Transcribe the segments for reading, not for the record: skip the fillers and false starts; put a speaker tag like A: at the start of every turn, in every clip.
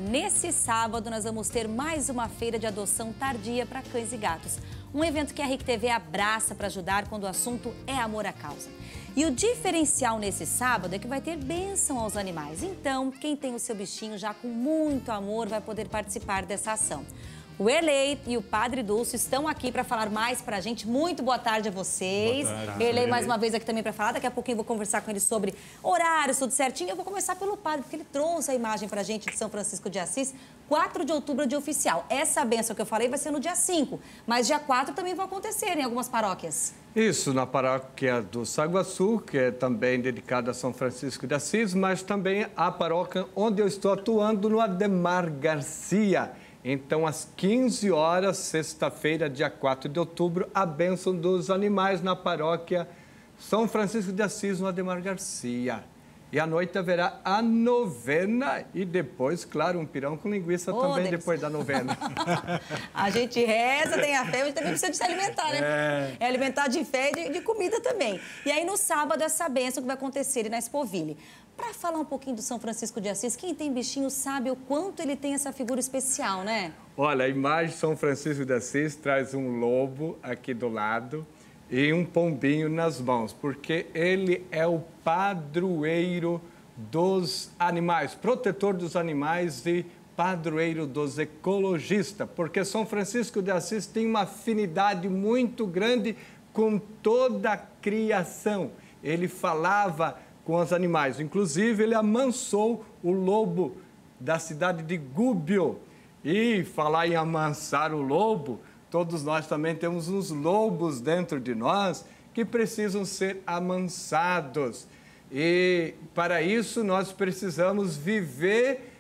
A: Nesse sábado, nós vamos ter mais uma feira de adoção tardia para cães e gatos. Um evento que a RIC TV abraça para ajudar quando o assunto é amor à causa. E o diferencial nesse sábado é que vai ter bênção aos animais. Então, quem tem o seu bichinho já com muito amor vai poder participar dessa ação. O Erley e o Padre Dulce estão aqui para falar mais para a gente. Muito boa tarde a vocês. Boa tarde. Erley mais uma vez aqui também para falar. Daqui a pouquinho eu vou conversar com ele sobre horários, tudo certinho. Eu vou começar pelo Padre, porque ele trouxe a imagem para a gente de São Francisco de Assis. 4 de outubro, dia oficial. Essa bênção que eu falei vai ser no dia 5, mas dia 4 também vai acontecer em algumas paróquias.
B: Isso, na paróquia do Saguaçu, que é também dedicada a São Francisco de Assis, mas também a paróquia onde eu estou atuando, no Ademar Garcia. Então, às 15 horas, sexta-feira, dia 4 de outubro, a bênção dos animais na paróquia São Francisco de Assis, no Ademar Garcia. E à noite haverá a novena e depois, claro, um pirão com linguiça também depois da novena.
A: A gente reza, tem a fé, mas também precisa de se alimentar, né? É alimentar de fé e de comida também. E aí, no sábado, essa bênção que vai acontecer na Expoville. Para falar um pouquinho do São Francisco de Assis, quem tem bichinho sabe o quanto ele tem essa figura especial, né?
B: Olha, a imagem de São Francisco de Assis traz um lobo aqui do lado e um pombinho nas mãos, porque ele é o padroeiro dos animais, protetor dos animais e padroeiro dos ecologistas, porque São Francisco de Assis tem uma afinidade muito grande com toda a criação. Ele falava com os animais, inclusive ele amansou o lobo da cidade de Gubbio. E falar em amansar o lobo, todos nós também temos uns lobos dentro de nós que precisam ser amansados. E para isso nós precisamos viver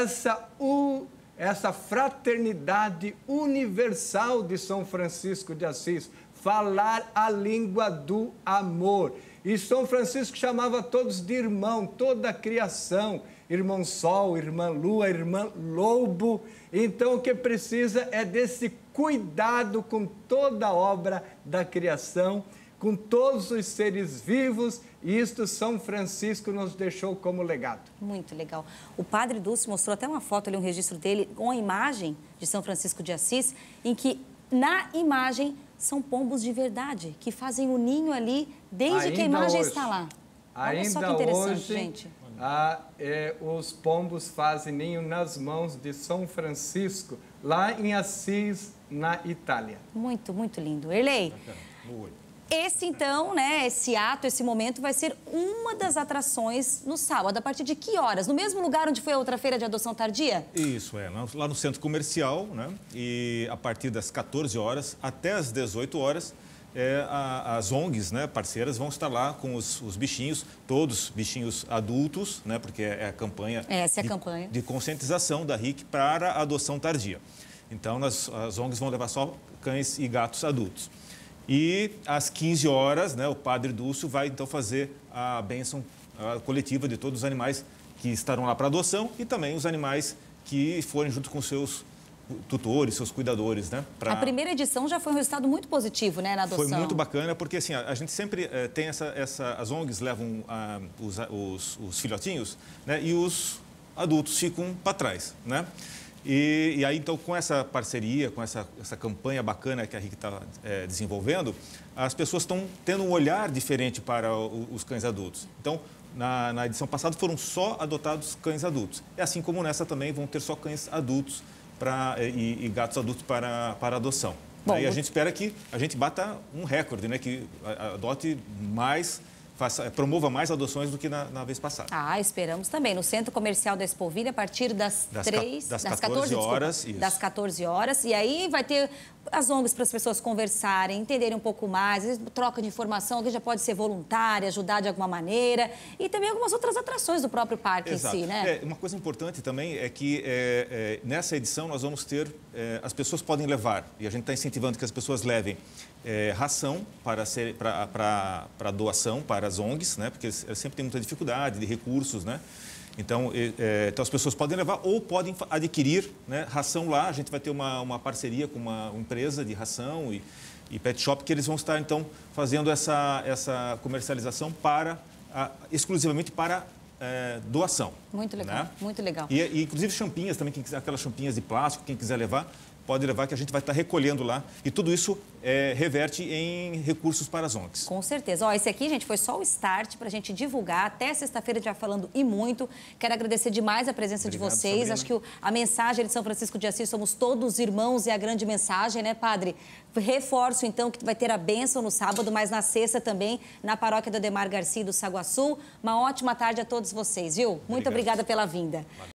B: essa fraternidade universal de São Francisco de Assis, falar a língua do amor. E São Francisco chamava todos de irmão, toda a criação, irmão Sol, irmã Lua, irmã Lobo. Então, o que precisa é desse cuidado com toda a obra da criação, com todos os seres vivos, e isto São Francisco nos deixou como legado.
A: Muito legal. O Padre Dulce mostrou até uma foto ali, um registro dele, com a imagem de São Francisco de Assis, em que na imagem são pombos de verdade, que fazem o ninho ali desde que a imagem está lá. Olha só que interessante, gente.
B: Os pombos fazem ninho nas mãos de São Francisco, lá em Assis, na Itália.
A: Muito, muito lindo. Erley, esse então, né, esse ato, esse momento vai ser uma das atrações no sábado. A partir de que horas? No mesmo lugar onde foi a outra feira de adoção tardia?
C: Isso, lá no centro comercial, né? E a partir das 14 horas até as 18 horas, as ONGs, né, parceiras, vão estar lá com os bichinhos, todos bichinhos adultos, né? Porque é a campanha,
A: essa é a campanha
C: de conscientização da RIC para a adoção tardia. Então, as ONGs vão levar só cães e gatos adultos. E às 15 horas, né, o Padre Dulce vai então fazer a bênção coletiva de todos os animais que estarão lá para adoção e também os animais que forem junto com seus tutores, seus cuidadores, né?
A: A primeira edição já foi um resultado muito positivo, né, na adoção.
C: Foi muito bacana, porque assim, a gente sempre tem as ONGs levam os filhotinhos, né, e os adultos ficam para trás, né? E aí, então, com essa parceria, com essa campanha bacana que a RIC está desenvolvendo, as pessoas estão tendo um olhar diferente para os cães adultos. Então, na edição passada foram só adotados cães adultos. É assim como nessa também vão ter só cães adultos e gatos adultos para adoção. Bom, e a gente espera que a gente bata um recorde, né? Que adote mais, promova mais adoções do que na vez passada.
A: Esperamos também. No Centro Comercial da Expoville, a partir das 14 horas. Isso. Das 14 horas. E aí vai ter as ONGs para as pessoas conversarem, entenderem um pouco mais, troca de informação, que já pode ser voluntária, ajudar de alguma maneira. E também algumas outras atrações do próprio parque em si, né?
C: Uma coisa importante também é que nessa edição nós vamos ter, as pessoas podem levar, e a gente está incentivando que as pessoas levem ração para doação para as ONGs, né? Porque eles sempre têm muita dificuldade de recursos, né? Então, as pessoas podem levar ou podem adquirir, né, ração lá. A gente vai ter uma parceria com uma empresa de ração e pet shop que eles vão estar, então, fazendo essa comercialização exclusivamente para doação.
A: Muito legal,
C: né?
A: muito legal.
C: E inclusive champinhas também, aquelas champinhas de plástico, quem quiser levar, pode levar, que a gente vai estar recolhendo lá. E tudo isso reverte em recursos para as ONGs.
A: Com certeza. Ó, esse aqui, gente, foi só o start para a gente divulgar. Até sexta-feira a gente vai falando e muito. Quero agradecer demais a presença de vocês. Sabrina. Acho que a mensagem de São Francisco de Assis, somos todos irmãos, é a grande mensagem, né, padre? Reforço, então, que vai ter a bênção no sábado, mas na sexta também, na paróquia do Ademar Garcia do Saguaçu. Uma ótima tarde a todos vocês, viu? Muito obrigada pela vinda.